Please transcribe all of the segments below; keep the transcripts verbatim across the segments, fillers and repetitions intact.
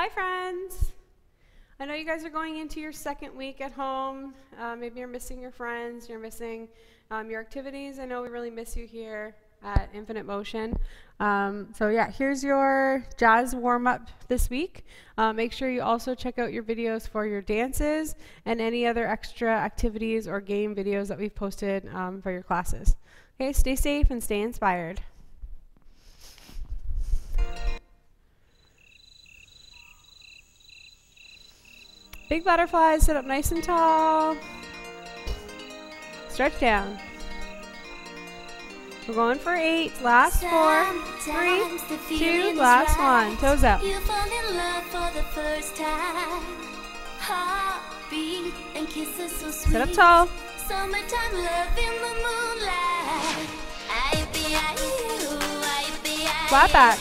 Hi friends! I know you guys are going into your second week at home. Uh, maybe you're missing your friends, you're missing um, your activities. I know we really miss you here at Infinite Motion. Um, so yeah, here's your jazz warm-up this week. Uh, make sure you also check out your videos for your dances and any other extra activities or game videos that we've posted um, for your classes. Okay, stay safe and stay inspired. Big butterflies, sit up nice and tall. Stretch down. We're going for eight. Last four, three, two, last one. Toes up. You fall in love for the first time. Heartbeat and kisses so sweet. Sit up tall. Summertime love in the moonlight. I be I you, I be I. Flat back.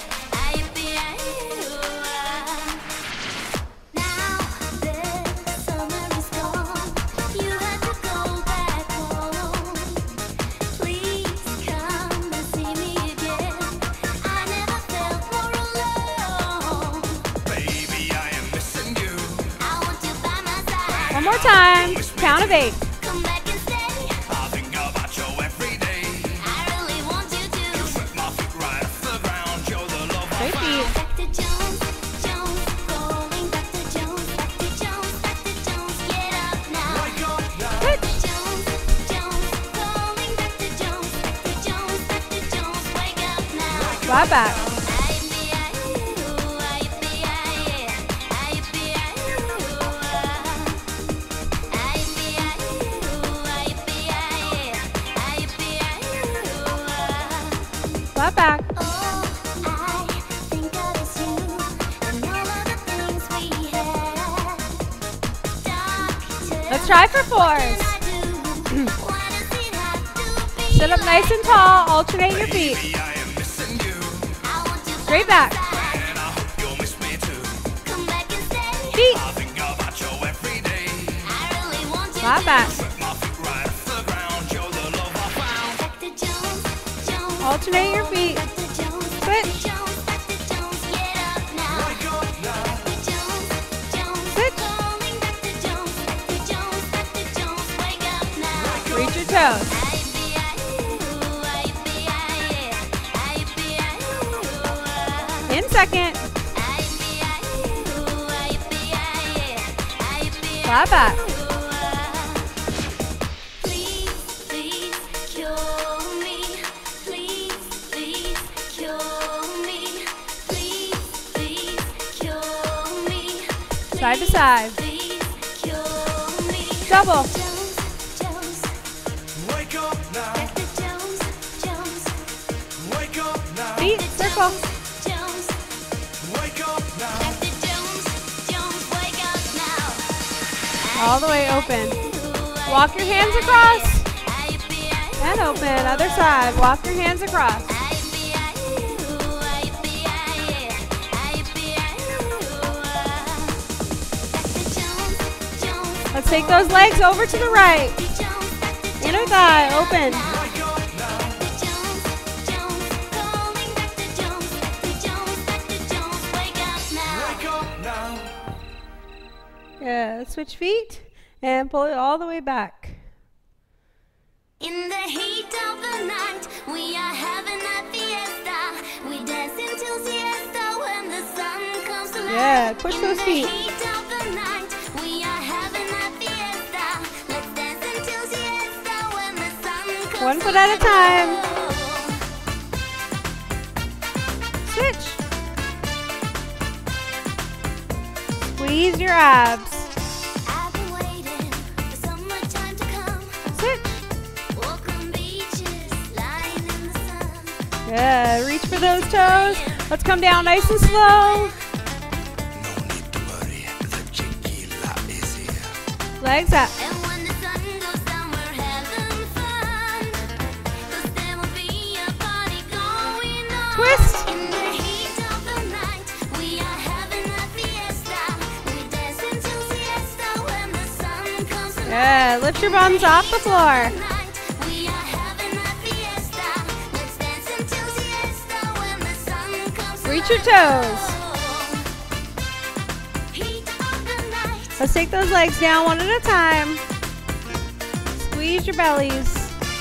One more time. Count of eight. Come back and stay. I think about you every day. I really want you to. You swept my feet right off the ground. You're the love I found. Back to Jones, Jones, going back to Jones, back to Jones, back to Jones. Get up now. Wake up now. Back to Jones, Jones, going back to Jones, back to Jones, back to Jones. Wake up now. Flat back. Flat back. Oh, I think of is you and all of the things we had. Doctor, Let's try for fours. Sit up nice and tall. Alternate your feet. Straight back. Feet. Flat back. Alternate your feet. Switch. Switch. Reach your toes. In second. Flat back. Side to side. Double. Feet, circle. All the way open. Walk your hands across. And open. Other side. Walk your hands across. Let's take those legs over to the right. Inner thigh, open. Yeah, switch feet and pull it all the way back. In the heat of the night, we are having a fiesta. We dance until siesta when the sun comes to light. Yeah, push those feet. One foot at a time. Switch. Squeeze your abs. I've been waiting for summertime to come. Switch. Walk on beaches, lying in the sun. Yeah, reach for those toes. Let's come down nice and slow. Legs up. And when the sun goes down, we're having fun. 'Cause there will be a party going on. Twist. In the heat of the night, we are having a fiesta. We dance until siesta when the sun comes to light. Yeah, lift your bums off the floor. We are having a fiesta. Let's dance until siesta when the sun comes to Reach your light. toes. Let's take those legs down one at a time. Squeeze your bellies.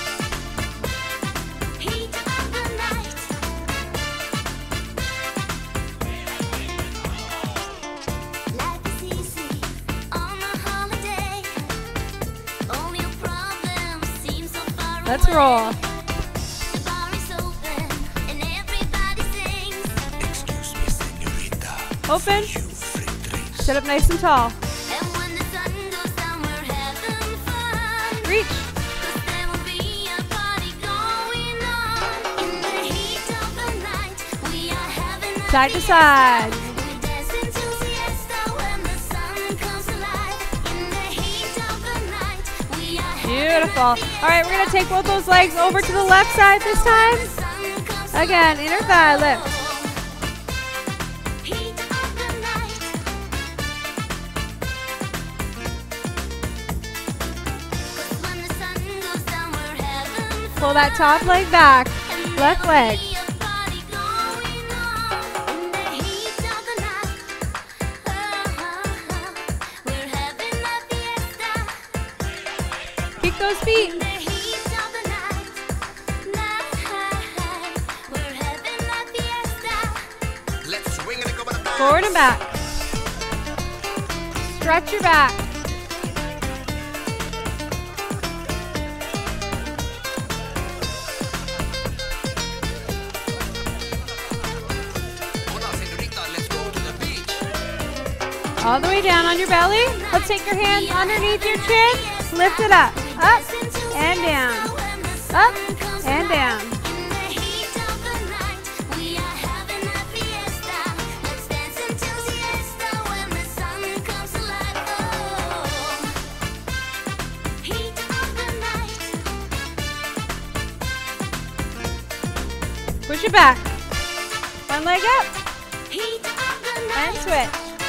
Let's roll. Open. Sit up nice and tall. Reach. Side to side. Beautiful. All right, we're going to take both those legs over to the left side this time. Again, inner thigh lift. Pull that top leg back. Left leg. Kick those feet. Forward and back. Stretch your back. All the way down on your belly. Let's take your hands underneath your chin. Lift it up. Up and down. Up and down. Push it back. One leg up. And switch.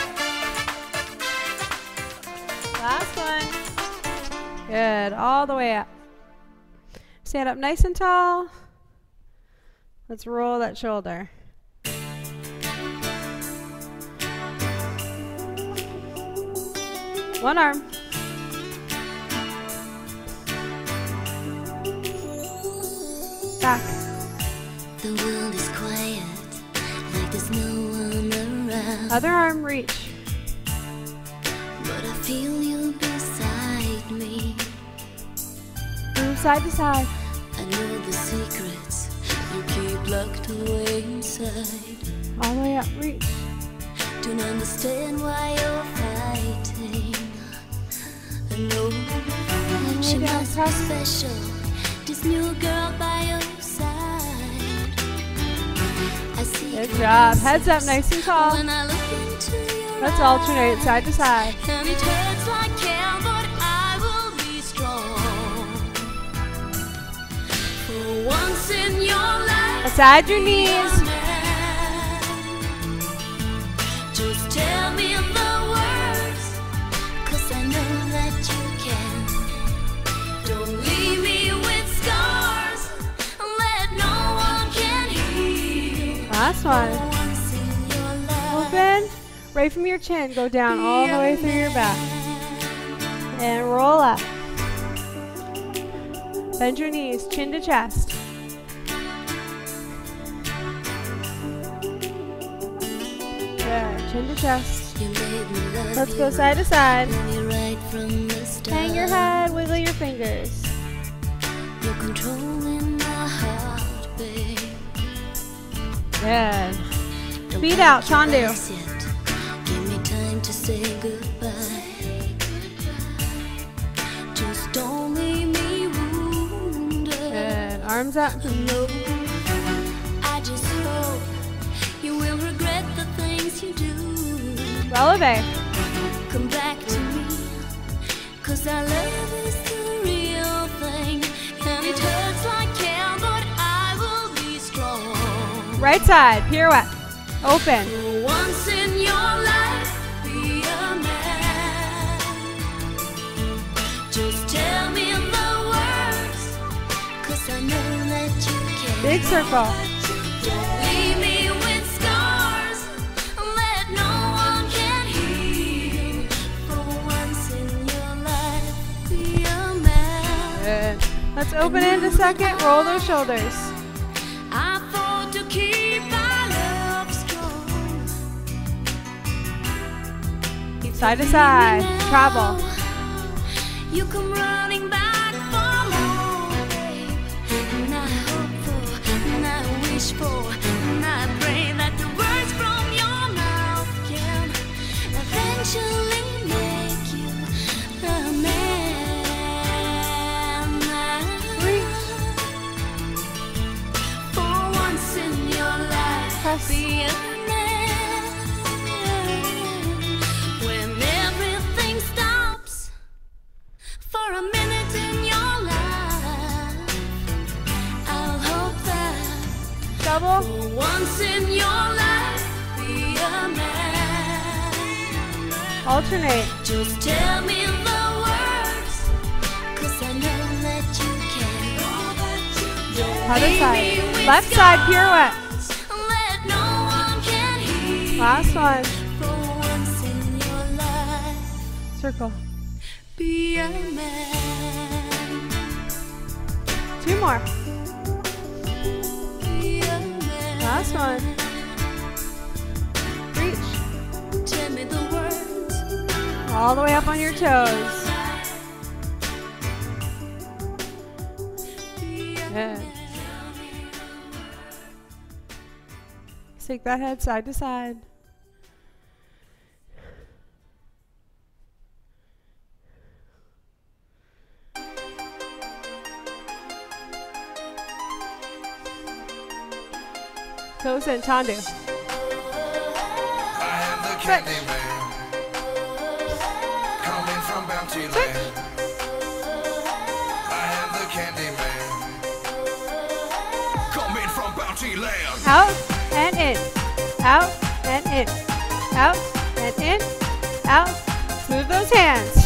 Last one. Good. All the way up. Stand up nice and tall. Let's roll that shoulder. One arm. Back. The world is quiet, like there's no one around. Other arm, reach. But I feel you beside me. Move side to side. I know the secrets you keep locked away inside. All the way up, reach. Don't understand why you're fighting. I know she down, must be press. special. This new girl by your side. I see Good job. Heads up, glimpses nice and tall. when I look into your Let's eyes. alternate side to side. And it hurts like hell, but I will be strong. For once in your life, Massage your knees. man, just tell me the words, 'cause I know that you can. Don't leave me with scars, let no one can heal. Last For one. once in your life, Open. Right from your chin. Go down all the way through your back. And roll up. Bend your knees. Chin to chest. Good. Chin to chest. you made me love Let's you. go side to side. Love you right from the start. Hang your head. Wiggle your fingers. You're controlling my heart, babe. Good. Don't Feet pack out, your Chandu. bags yet. Give me time to say goodbye. Just don't leave me wounded. Good. Arms up. No, I just hope you will regret the things you do. Releve. Come back to me, 'cause our love is the real thing. And it hurts like hell, but I will be strong. Right side. Pirouette. Open. For once in your life, be a man. Just tell me the words, 'cause I know that you can. Big circle. Don't leave me with scars, let no one can heal. For Let's open into second. Roll those shoulders. I fought to keep our love strong. If Side to you side. leave me now, Travel. you come running back for more, babe. And I hope for, and I wish for, and I pray that the words from your mouth can eventually make you a man. For once in your life, Press. be a man. When everything stops for a minute in your life, I'll hope that Double. for once in your life, be a man. Alternate. Just tell me the words, 'cause I know that you can. Don't Other leave side. me with Left side scars pirouette. that no one can hear. Last one. For once in your life, Circle. be a man. Two more. Be a man. Last one. Reach. Tell me the words. All the way up on your toes. Be a Good. man. Shake that head side to side. Toes in, Tandu. I am the Switch. candy man, coming from Bounty Switch. Land. I am the candy man, coming from Bounty Land. Out and in. Out and in. Out and in. Out. Move those hands.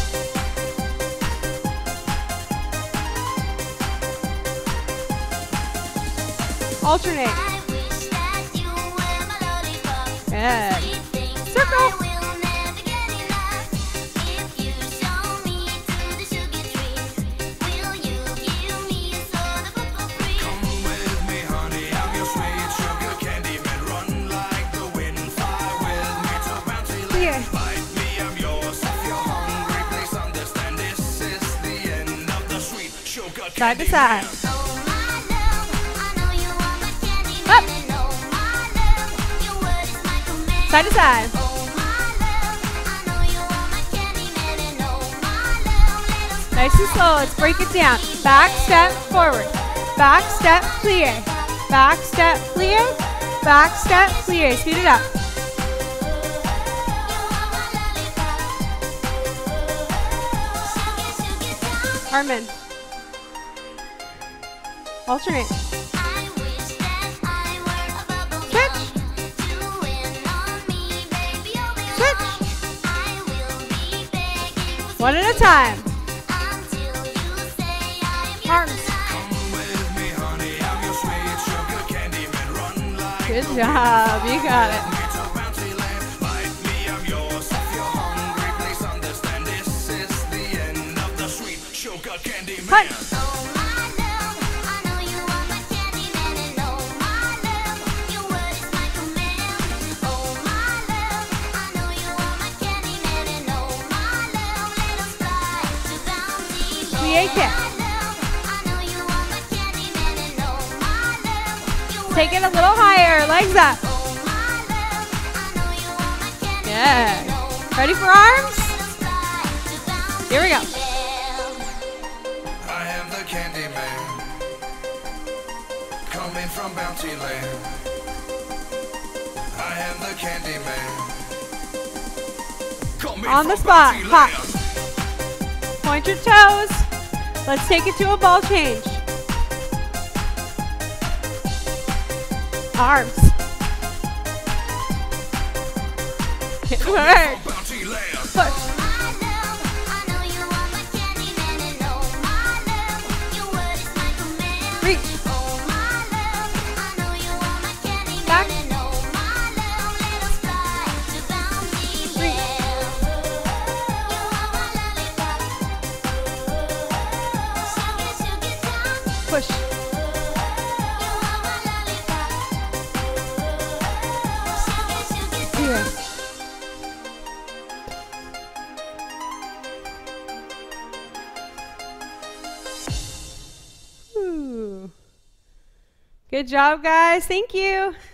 Alternate. I wish that you were my lollipop. Good. Sweet things Circle. I will never get enough. If you show me to the sugar tree, will you give me a soda pop for free? Come with me, honey, I'm your sweet sugar candy man. Run like the wind, fly with me to Bounty Clear. Land. Bite me, I'm yours. If you're hungry, please understand this is the end of the sweet sugar Side to candy side. man. Oh my love, I know you are my candy Up. man, and oh my love, your word is my command. Side to side. Oh my love, I know you are my candy man, and oh my love, let us Nice and slow. Let's break it down. Back step forward. Back step plie. Back step plie. Back step plie. Speed it up. Armin. Alternate. I wish that I were a bubble Switch. gum to win on me, baby. Oh, will Switch. I will be begging for One at a time. until you say I'm yours Arms. tonight. Come with me, honey, I'm your sweet sugar candy man. Run like Good job. You got it. me to Bounty Land. Bite me, I'm yours. If you're hungry, please understand this is the end of the sweet sugar candy man. Punch. Oh my love, I know you are my candy man, and oh my love, your word is my command. Oh my love, I know you are my candy man, and oh my love, let us fly to Bounty Plie Land. kick. I know you are my candy man, and oh my love, your word Take it a little higher. Legs up. Oh my love, I know you are my candy Good. man, and oh my Ready for love, arms? let us fly to Bounty Here we go. Land. I am the candy man, coming from Bounty Land. I am the candy man, coming On the from spot. Bounty Hop. Land. Point your toes. Let's take it to a ball change. Arms. Good work. Bounty Land. Push. Reach. Back. Reach. Good job, guys. Thank you.